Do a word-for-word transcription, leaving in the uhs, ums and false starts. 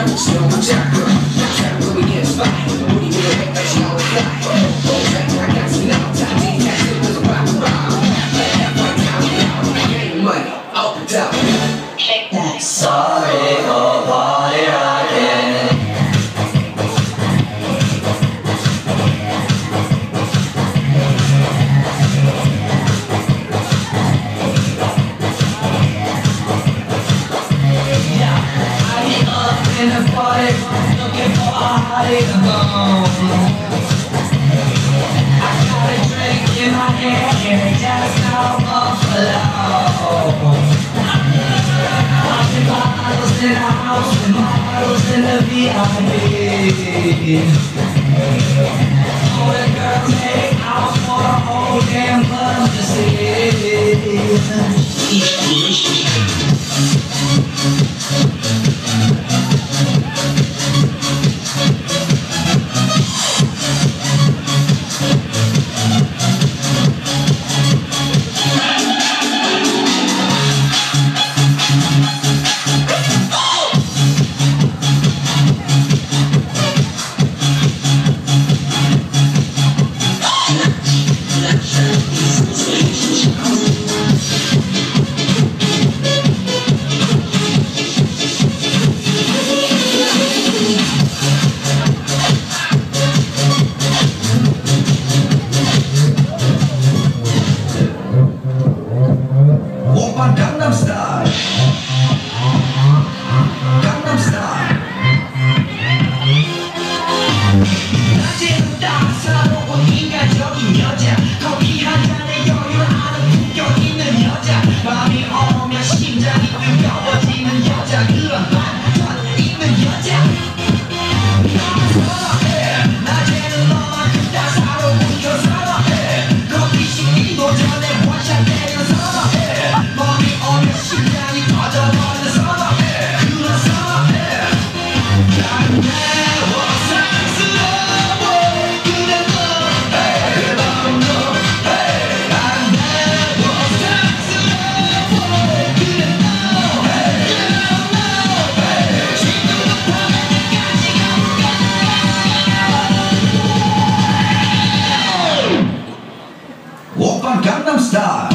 Sorry for party rocking. Yeah, I get up in the party, looking for a hottie to bone. I got a drink in my hand, and it just now buffalo. Bottles in the house and bottles in the V I P. All the girls make out for the whole damn club to see. Gangnam Style, Gangnam Style. 낮에는 따사로운 인간적인 여자, 커피 한 잔에 여유를 아는 품격 있는 여자, 밤이 오면 심장이 뜨거워지는 여자, 그런 반전 있는 여자. 낮에는 너만큼 따사로운 여사랑해, 커피 식기도 전에 원샷 때리는 사랑해, 밤이 오면 심장이 터져버리는 사랑해, 그런 사랑해. 난 매워 사랑스러워 그래 너, 그래 너, 너. 난 매워 사랑스러워 그래 너, 그래 너. 지금부터 내일까지 가볼까. 오빤 강남 스타일.